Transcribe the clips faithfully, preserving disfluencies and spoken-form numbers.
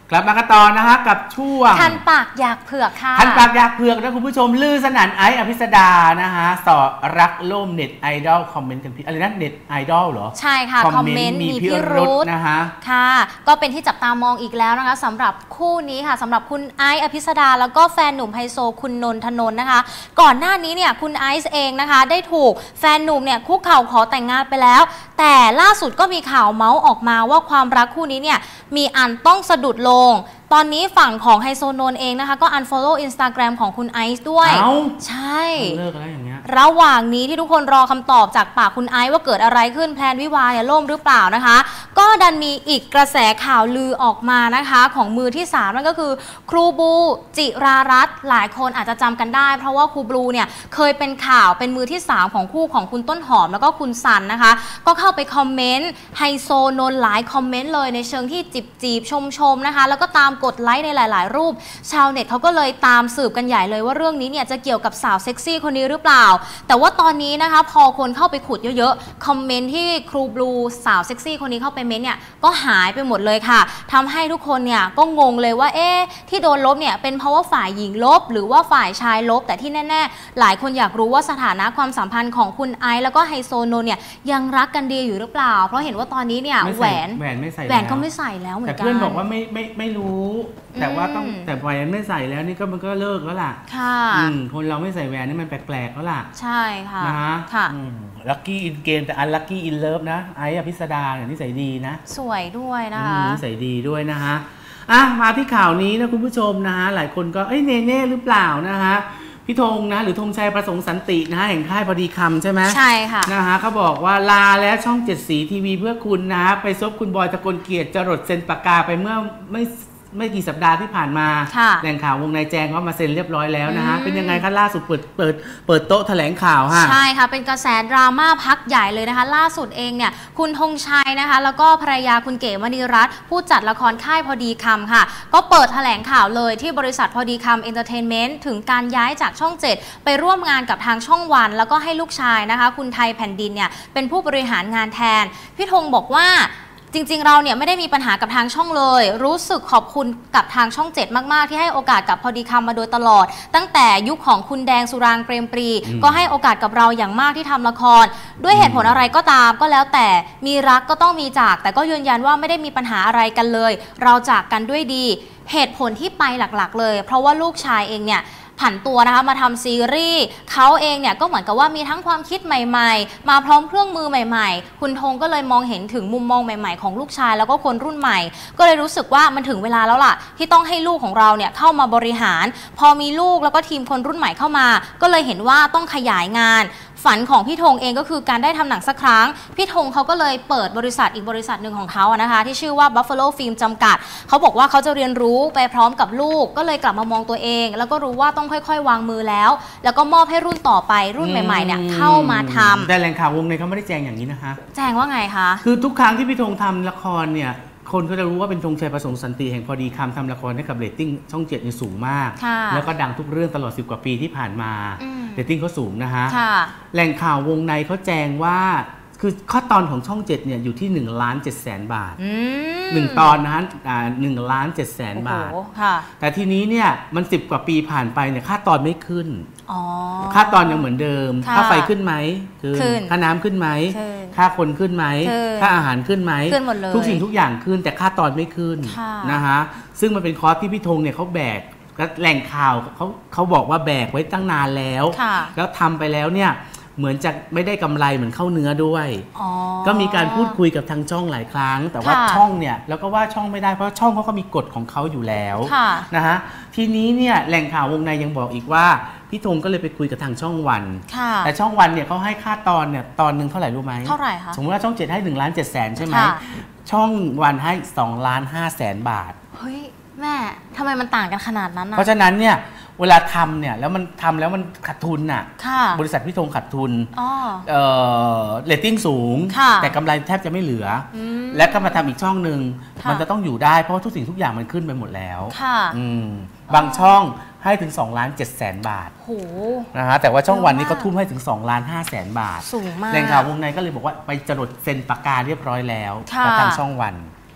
กลับมากันต่อนะคะกับช่วงทันปากอยากเผือกค่ะทันปากอยากเผือกนะคุณผู้ชมลือสนั่นไอซ์อภิสดานะคะสอรักล่มเน็ตไอดอลคอมเมนต์กันพี่อะไรนะเน็ตไอดอลเหรอใช่ค่ะคอมเมนต์มีพิรุธนะคะค่ะก็เป็นที่จับตามองอีกแล้วนะคะสำหรับคู่นี้ค่ะสำหรับคุณไอซ์อภิสดาแล้วก็แฟนหนุ่มไฮโซคุณนนทนนท์นะคะก่อนหน้านี้เนี่ยคุณไอซ์เองนะคะได้ถูกแฟนหนุ่มเนี่ยคุกเข่าขอแต่งงานไปแล้วแต่ล่าสุดก็มีข่าวเมาส์ออกมาว่าความรักคู่นี้เนี่ยมีอันต้องสะดุดลงตอนนี้ฝั่งของไฮโซนนท์เองนะคะก็ unfollow Instagram ของคุณไอซ์ด้วยใช่เลิกแล้วอย่างเงี้ยระหว่างนี้ที่ทุกคนรอคำตอบจากปากคุณไอซ์ว่าเกิดอะไรขึ้นแพลนวิวาห์เนี่ยล่มหรือเปล่านะคะก็ดันมีอีกกระแสข่าวลือออกมานะคะของมือที่สามนั่นก็คือครูบูจิรารัตน์หลายคนอาจจะจำกันได้เพราะว่าครูบูเนี่ยเคยเป็นข่าวเป็นมือที่สามของคู่ของคุณต้นหอมแล้วก็คุณซันนะคะก็เข้าไปคอมเมนต์ไฮโซนนท์หลายคอมเมนต์เลยในเชิงที่จิบจีบชมชมนะคะแล้วก็ตามกดไลค์ในหลายๆรูปชาวเน็ตเขาก็เลยตามสืบกันใหญ่เลยว่าเรื่องนี้เนี่ยจะเกี่ยวกับสาวเซ็กซี่คนนี้หรือเปล่าแต่ว่าตอนนี้นะคะพอคนเข้าไปขุดเยอะๆคอมเมนต์ที่ครูบลูสาวเซ็กซี่คนนี้เข้าไปเม้นเนี่ยก็หายไปหมดเลยค่ะทำให้ทุกคนเนี่ยก็งงเลยว่าเอ๊ะที่โดนลบเนี่ยเป็นเพราะว่าฝ่ายหญิงลบหรือว่าฝ่ายชายลบแต่ที่แน่ๆหลายคนอยากรู้ว่าสถานะความสัมพันธ์ของคุณไอซ์แล้วก็ไฮโซนนท์เนี่ยยังรักกันดีอยู่หรือเปล่าเพราะเห็นว่าตอนนี้เนี่ยแหวนแหวนไม่ใส่แหวนก็ไม่ใส่แล้วเหมือนกันแต่เพื่อนบอกว่าไม่ไม่ไม่รู้แต่ว่าต้องแต่แหวนไม่ใส่แล้วนี่ก็มันก็เลิกแล้วล่ะค่ะคนเราไม่ใส่แหวนนี่มันแปลกๆแล้วล่ะใช่ค่ะนะค่ะลัคกี้อินเกมแต่อันลัคกี้อินเลิฟนะไอ้อภิสดาเนี่ยนิสัยดีนะสวยด้วยนะคะนิสัยดีด้วยนะฮะอ่ะมาที่ข่าวนี้นะคุณผู้ชมนะฮะหลายคนก็เอ้ยเนเน่หรือเปล่านะฮะพี่ธงนะหรือธงชัยประสงค์สันตินะฮะแห่งค่ายพอดีคำใช่ไหมใช่ค่ะนะฮะเขาบอกว่าลาแล้วช่องเจ็ดสีทีวีเพื่อคุณนะฮะไปซบคุณบอยตะกลเกียรติจรดเซ็นปากกาไปเมื่อไม่ไม่กี่สัปดาห์ที่ผ่านมาแหล่งข่าววงในแจ้งว่ามาเซ็นเรียบร้อยแล้วนะฮะเป็นยังไงคะล่าสุดเปิดเปิดเปิดโต๊ะแถลงข่าวฮะใช่ค่ะเป็นกระแสดราม่าพักใหญ่เลยนะคะล่าสุดเองเนี่ยคุณธงชัยนะคะแล้วก็ภรรยาคุณเก๋มณีรัตน์ผู้จัดละครค่ายพอดีคำค่ะก็เปิดแถลงข่าวเลยที่บริษัทพอดีคำเอนเตอร์เทนเมนต์ถึงการย้ายจากช่องเจ็ดไปร่วมงานกับทางช่องวันแล้วก็ให้ลูกชายนะคะคุณไทยแผ่นดินเนี่ยเป็นผู้บริหารงานแทนพี่ธงบอกว่าจริงๆเราเนี่ยไม่ได้มีปัญหากับทางช่องเลยรู้สึกขอบคุณกับทางช่องเจ็ดมากๆที่ให้โอกาสกับพอดีคำมาโดยตลอดตั้งแต่ยุคของคุณแดงสุรางค์เปรมปรีก็ให้โอกาสกับเราอย่างมากที่ทำละครด้วยเหตุผลอะไรก็ตามก็แล้วแต่มีรักก็ต้องมีจากแต่ก็ยืนยันว่าไม่ได้มีปัญหาอะไรกันเลยเราจากกันด้วยดีเหตุผลที่ไปหลักๆเลยเพราะว่าลูกชายเองเนี่ยผันตัวนะคะมาทำซีรีส์เขาเองเนี่ยก็เหมือนกับว่ามีทั้งความคิดใหม่ๆมาพร้อมเครื่องมือใหม่ๆคุณธงก็เลยมองเห็นถึงมุมมองใหม่ๆของลูกชายแล้วก็คนรุ่นใหม่ก็เลยรู้สึกว่ามันถึงเวลาแล้วล่ะที่ต้องให้ลูกของเราเนี่ยเข้ามาบริหารพอมีลูกแล้วก็ทีมคนรุ่นใหม่เข้ามาก็เลยเห็นว่าต้องขยายงานฝันของพี่ธงเองก็คือการได้ทำหนังสักครั้งพี่ธงเขาก็เลยเปิดบริษัทอีกบริษัทหนึ่งของเขาอะนะคะที่ชื่อว่า Buffalo Film จำกัดเขาบอกว่าเขาจะเรียนรู้ไปพร้อมกับลูกก็เลยกลับมามองตัวเองแล้วก็รู้ว่าต้องค่อยๆวางมือแล้วแล้วก็มอบให้รุ่นต่อไปรุ่นใหม่ๆเนี่ยเข้ามาทำแต่แหล่งข่าววงในเขาไม่ได้แจ้งอย่างนี้นะคะแจ้งว่าไงคะคือทุกครั้งที่พี่ธงทำละครเนี่ยคนก็จะรู้ว่าเป็นธงชัยประสงค์สันติแห่งพอดีคำทำละครให้กับเรตติ้งช่องเจ็ดนี่สูงมากแล้วก็ดังทุกเรื่องตลอดสิบกว่าปีที่ผ่านมาเรตติ้งเขาสูงนะฮะแหล่งข่าววงในเขาแจ้งว่าคือข้อตอนของช่องเจ็ดเนี่ยอยู่ที่หนึ่งล้านเจ็ดแสนบาทหนึ่งตอนนะฮะหนึ่งล้านเจ็ดแสนบาทแต่ทีนี้เนี่ยมันสิบกว่าปีผ่านไปเนี่ยค่าตอนไม่ขึ้นค่าตอนยังเหมือนเดิมค่าไฟขึ้นไหมขึ้นค่าน้ำขึ้นไหมค่าคนขึ้นไหมค่าอาหารขึ้นไหมทุกสิ่งทุกอย่างขึ้นแต่ค่าตอนไม่ขึ้นนะฮะซึ่งมันเป็นคอร์สที่พี่ธงเนี่ยเขาแบกแหล่งข่าวเขาเขาบอกว่าแบกไว้ตั้งนานแล้วแล้วทำไปแล้วเนี่ยเหมือนจะไม่ได้กำไรเหมือนเข้าเนื้อด้วยก็มีการพูดคุยกับทางช่องหลายครั้งแต่ว่าช่องเนี่ยแล้วก็ว่าช่องไม่ได้เพราะช่องเขาก็มีกฎของเขาอยู่แล้วนะฮะทีนี้เนี่ยแหล่งข่าววงในยังบอกอีกว่าพี่ธงก็เลยไปคุยกับทางช่องวันแต่ช่องวันเนี่ยเขาให้ค่าตอนเนี่ยตอนหนึ่งเท่าไหร่รู้ไหมเท่าไหร่คะสมมติว่าช่องเจ็ดให้หนึ่งล้านเจ็ดแสนใช่ไหมช่องวันให้สองล้านห้าแสนบาทเฮ้ยแม่ทำไมมันต่างกันขนาดนั้นนะเพราะฉะนั้นเนี่ยเวลาทำเนี่ยแล้วมันทำแล้วมันขาดทุนน่ะบริษัทพี่ธงขาดทุนเรตติ้งสูงแต่กำไรแทบจะไม่เหลือและก็มาทำอีกช่องหนึ่งมันจะต้องอยู่ได้เพราะทุกสิ่งทุกอย่างมันขึ้นไปหมดแล้วบางช่องให้ถึงสองล้านเจ็ดแสนบาทนะฮะแต่ว่าช่องวันนี้ก็ทุ่มให้ถึงสองล้านห้าแสนบาทสูงมากแหล่งข่าววงในก็เลยบอกว่าไปจรดเซ็นปากกาเรียบร้อยแล้วกับทางช่องวัน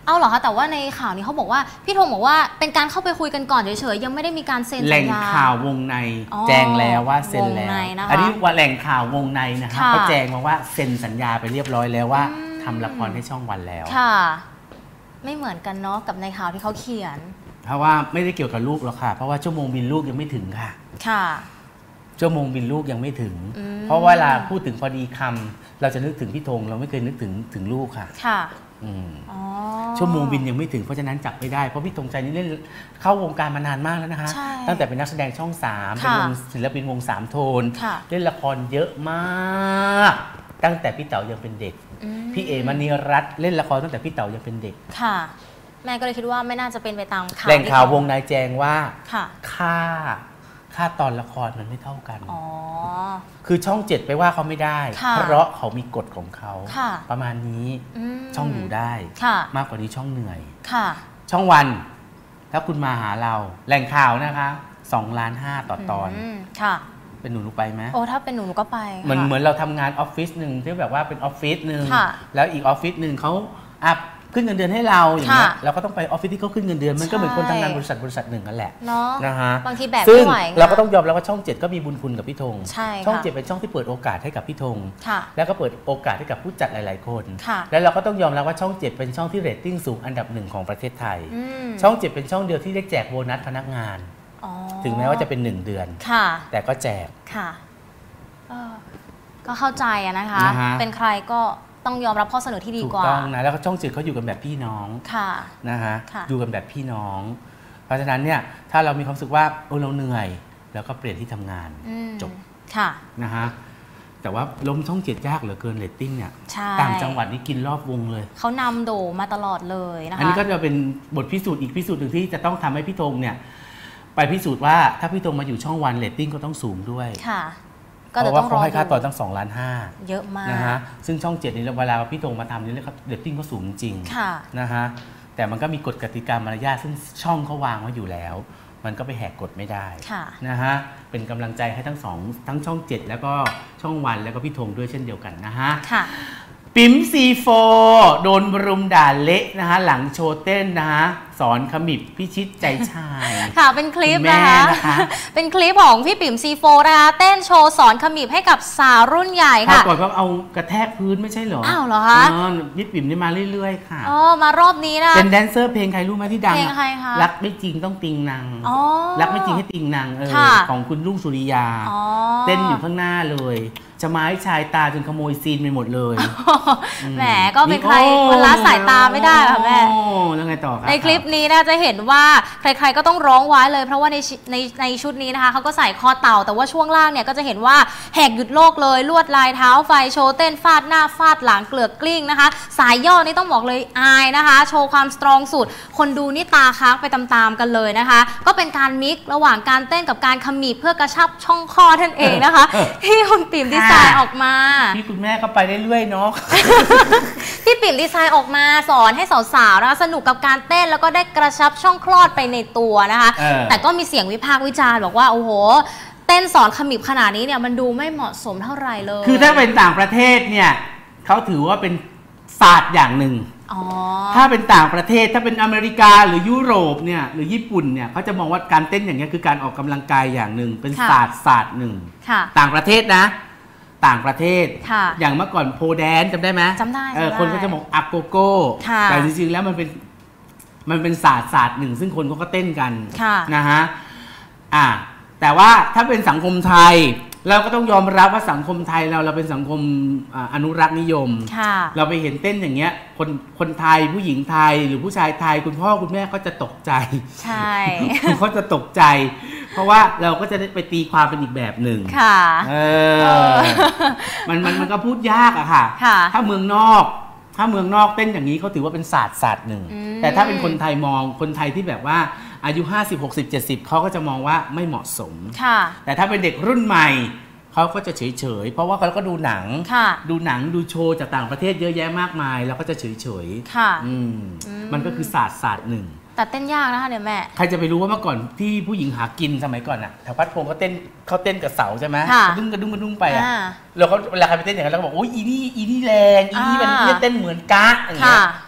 เอาเหรอคะแต่ว่าในข่าวนี้เขาบอกว่าพี่ธงบอกว่าเป็นการเข้าไปคุยกันก่อนเฉยๆยังไม่ได้มีการเซ็นสัญญาแหล่งข่าววงในแจ้งแล้วว่าเซ็นแล้วอันนี้ว่าแหล่งข่าววงในนะครับเขาแจ้งมาว่าเซ็นสัญญาไปเรียบร้อยแล้วว่าทำละครให้ช่องวันแล้วค่ะไม่เหมือนกันเนาะกับในข่าวที่เขาเขียนเพราะว่าไม่ได้เกี่ยวกับลูกหรอกค่ะเพราะว่าชั่วโมงบินลูกยังไม่ถึงค่ะค่ะชั่วโมงบินลูกยังไม่ถึงเพราะเวลาพูดถึงพอดีคำเราจะนึกถึงพี่ธงเราไม่เคยนึกถึงถึงลูกค่ะค่ะชั่วโมงบินยังไม่ถึงเพราะฉะนั้นจับไม่ได้เพราะพี่ธงชัยนี่เล่นเข้าวงการมานานมากแล้วนะคะตั้งแต่เป็นนักแสดงช่องสามเป็นวงศิลปินวงสามโทนเล่นละครเยอะมากตั้งแต่พี่เต๋ายังเป็นเด็กพี่เอมณีรัตน์เล่นละครตั้งแต่พี่เต๋ายังเป็นเด็กค่ะแม่ก็เลยคิดว่าไม่น่าจะเป็นไปตามข่าวแหล่งข่าววงในแจ้งว่าค่าค่าตอนละครมันไม่เท่ากันอ๋อคือช่องเจ็ดไปว่าเขาไม่ได้เพราะเขามีกฎของเขาประมาณนี้ช่องอยู่ได้มากกว่านี้ช่องเหนื่อยช่องวันถ้าคุณมาหาเราแหล่งข่าวนะคะสองล้านห้าต่อตอนค่ะเป็นหนูหนูไปไหมโอ้ถ้าเป็นหนูหนูก็ไปเหมือนเหมือนเราทำงานออฟฟิศหนึ่งที่แบบว่าเป็นออฟฟิศหนึ่งแล้วอีกออฟฟิศหนึ่งเขาอัพขึ้นเงินเดือนให้เราอย่างเงี้ยเราก็ต้องไปออฟฟิศที่เขาขึ้นเงินเดือนมันก็เหมือนคนทำงานบริษัทบริษัทหนึ่งนั่นแหละนะฮะบางทีแบบไม่ไหวเราก็ต้องยอมรับว่าช่องเจ็ดก็มีบุญคุณกับพี่ธงช่องเจ็ดเป็นช่องที่เปิดโอกาสให้กับพี่ธงแล้วก็เปิดโอกาสให้กับผู้จัดหลายๆคนแล้วเราก็ต้องยอมรับว่าช่องเจ็ดเป็นช่องที่เรตติ้งสูงอันดับหนึ่งของประเทศไทยช่องเจ็ดเป็นช่องเดียวที่ได้แจกโบนัสพนักงานถึงแม้ว่าจะเป็นหนึ่งเดือนแต่ก็แจกค่ะก็เข้าใจอะนะคะเป็นใครก็ต้องยอมรับข้อเสนอที่ดีกว่าถูกต้องนะแล้วก็ช่องเจ็ดเขาอยู่กันแบบพี่น้องนะฮะอยู่กันแบบพี่น้องเพราะฉะนั้นเนี่ยถ้าเรามีความรู้สึกว่าเออเราเหนื่อยแล้วก็เปลี่ยนที่ทำงานจบค่ะนะฮะแต่ว่าล้มช่องเจ็ดยากเหลือเกินเรตติ้งเนี่ยต่างจังหวัดนี่กินรอบวงเลยเขานำโด่มาตลอดเลยนะคะอันนี้ก็จะเป็นบทพิสูจน์อีกพิสูจน์หนึ่งที่จะต้องทำให้พี่ธงเนี่ยไปพิสูจน์ว่าถ้าพี่ธงมาอยู่ช่องวันเรตติ้งก็ต้องสูงด้วยค่ะเพราะว่าเขาให้ค่าตอนตั้งสองล้านห้าเยอะมากนะฮะซึ่งช่องเจ็ดนี่เวลาพี่ธงมาทำนี่เรตติ้งก็สูงจริงนะฮะแต่มันก็มีกฎกติกามารยาทซึ่งช่องเขาวางไว้อยู่แล้วมันก็ไปแหกกฎไม่ได้นะฮะเป็นกำลังใจให้ทั้งสองทั้งช่องเจ็ดแล้วก็ช่องวันแล้วก็พี่ธงด้วยเช่นเดียวกันนะฮะปิ๋มซีโฟโดนรุมด่าเละนะฮะหลังโชว์เต้นนะฮะสอนขมิบพิชิตใจชายค่ะเป็นคลิปนะคะเป็นคลิปของพี่ปิ๋มซีโฟนะคะเต้นโชว์สอนขมิบให้กับสาวรุ่นใหญ่ค่ะก่อนว่าเอากระแทกพื้นไม่ใช่เหรออ้าวเหรอคะพี่ปิ๋มนี่มาเรื่อยๆค่ะอ๋อมารอบนี้นะเป็นแดนเซอร์เพลงใครรู้ไหมที่ดังเพลงใครคะรักไม่จริงต้องติงนางรักไม่จริงให้ติงนางเออของคุณลุงสุริยาเต้นอยู่ข้างหน้าเลยจะมาให้ชายตาจนขโมยซีนไปหมดเลยแหมก็เป็นใครคนละสายตาไม่ได้ค่ะแม่แล้วไงต่อครับในคลิปนี้นะจะเห็นว่าใครๆก็ต้องร้องไว้เลยเพราะว่าในในในชุดนี้นะคะเขาก็ใส่คอเต่าแต่ว่าช่วงล่างเนี่ยก็จะเห็นว่าแหกหยุดโลกเลยลวดลายเท้าไฟโชว์เต้นฟาดหน้าฟาดหลังเกลือกกลิ้งนะคะสายย่อนี่ต้องบอกเลยอายนะคะโชว์ความสตรองสุดคนดูนี่ตาค้างไปตามๆกันเลยนะคะก็เป็นการมิกระหว่างการเต้นกับการขมิบเพื่อกระชับช่องคอท่านเองนะคะที่คุณปิ่มดีไซน์ออกมาพี่คุณแม่ก็ไปได้เรื่อยเนาะพี่ปิ่มดีไซน์ออกมาสอนให้สาวๆนะคะสนุกกับการเต้นแล้วก็ได้กระชับช่องคลอดไปในตัวนะคะแต่ก็มีเสียงวิพากษ์วิจารณ์บอกว่าโอ้โหเต้นสอนขมิบขนาดนี้เนี่ยมันดูไม่เหมาะสมเท่าไหร่เลยคือถ้าเป็นต่างประเทศเนี่ยเขาถือว่าเป็นศาสตร์อย่างหนึ่งถ้าเป็นต่างประเทศถ้าเป็นอเมริกาหรือยุโรปเนี่ยหรือญี่ปุ่นเนี่ยเขาจะมองว่าการเต้นอย่างนี้คือการออกกำลังกายอย่างหนึ่งเป็นศาสตร์ศาสตร์หนึ่งต่างประเทศนะต่างประเทศอย่างเมื่อก่อนโพแดนจำได้ไหมจำได้คนก็จะบอกอัปโกโก้แต่จริงๆแล้วมันเป็นมันเป็นศาสตร์ศาสตร์หนึ่งซึ่งคนเขาก็เต้นกันนะฮะอ่าแต่ว่าถ้าเป็นสังคมไทยเราก็ต้องยอมรับว่าสังคมไทยเราเราเป็นสังคมอนุรักษ์นิยมเราไปเห็นเต้นอย่างเงี้ยคนคนไทยผู้หญิงไทยหรือผู้ชายไทยคุณพ่อคุณแม่ก็จะตกใจใช่เขาจะตกใจเพราะว่าเราก็จะได้ไปตีความเป็นอีกแบบหนึ่งค่ะเออมันมันมันก็พูดยากอะค่ะถ้าเมืองนอกถ้าเมืองนอกเต้นอย่างนี้เขาถือว่าเป็นศาสตร์ศาสตร์หนึ่งแต่ถ้าเป็นคนไทยมองคนไทยที่แบบว่าอายุห้าสิบ หกสิบ เจ็ดสิบเขาก็จะมองว่าไม่เหมาะสมแต่ถ้าเป็นเด็กรุ่นใหม่เขาก็จะเฉยเฉยเพราะว่าเขาก็ดูหนังดูหนังดูโชว์จากต่างประเทศเยอะแยะมากมายแล้วก็จะเฉยเฉยมันก็คือศาสตร์ศาสตร์หนึ่งแต่เต้นยากนะคะเดี๋ยวแม่ใครจะไปรู้ว่าเมื่อก่อนที่ผู้หญิงหากินสมัยก่อนอะแถวพัดพงเขาเต้นเขาเต้นกับเสาใช่ไหมกระดุ้งกระดุ้งกระดุ้งไปอะแล้วเขาเวลาใครไปเต้นอย่างนั้นเราก็บอกโอ้ยอีนี่อีนี่แรงอีนี่มันเต้นเหมือนกะอย่างเงี้ย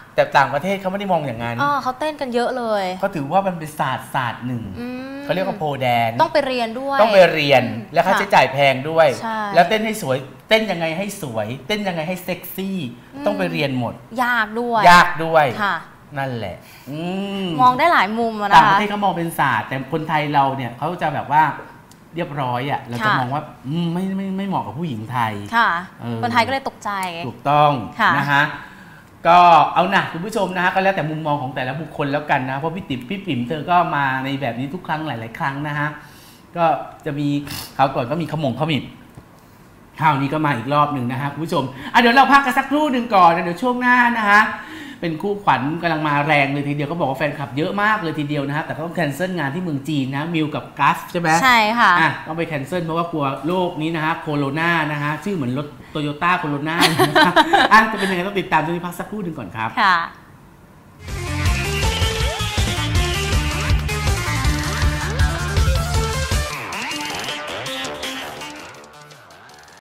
แต่ต่างประเทศเขาไม่ได้มองอย่างนั้นอ๋อเขาเต้นกันเยอะเลยเขาถือว่ามันเป็นศาสตร์ศาสตร์หนึ่งเขาเรียกว่าโพแดนต้องไปเรียนด้วยต้องไปเรียนแล้วค่าใช้จ่ายแพงด้วย แล้วเต้นให้สวยเต้นยังไงให้สวยเต้นยังไงให้เซ็กซี่ต้องไปเรียนหมดยากด้วยยากด้วยนั่นแหละมองได้หลายมุมนะคะต่างประเทศเขามองเป็นศาสตร์แต่คนไทยเราเนี่ยเขาจะแบบว่าเรียบร้อยอ่ะเราจะมองว่าไม่ไม่ไม่เหมาะกับผู้หญิงไทยคนไทยก็เลยตกใจถูกต้องนะฮะก็เอาหนักคุณผู้ชมนะฮะก็แล้วแต่มุมมองของแต่ละบุคคลแล้วกันนะเพราะพี่ติ๋มพี่ปิ๋มเธอก็มาในแบบนี้ทุกครั้งหลายๆครั้งนะฮะก็จะมีคราวก่อนก็มีขมงขมิบคราวนี้ก็มาอีกรอบหนึ่งนะฮะคุณผู้ชมอ่ะเดี๋ยวเราพักกันสักครู่หนึ่งก่อนเดี๋ยวช่วงหน้านะฮะเป็นคู่ขวัญกำลังมาแรงเลยทีเดียวก็บอกว่าแฟนคลับเยอะมากเลยทีเดียวนะฮะแต่ก็ต้องแคนเซิลงานที่เมืองจีนนะมิวกับกัสใช่ไหมใช่ค่ะอ่ะต้องไปแคนเซิลเพราะว่ากลัวโรคนี้นะฮะโคโรนานะฮะชื่อเหมือนรถโตโยต้าโคโรนาอ่ะจะเป็นยังไงต้องติดตามช่วงนี้พักสักครู่หนึ่งก่อนครับค่ะ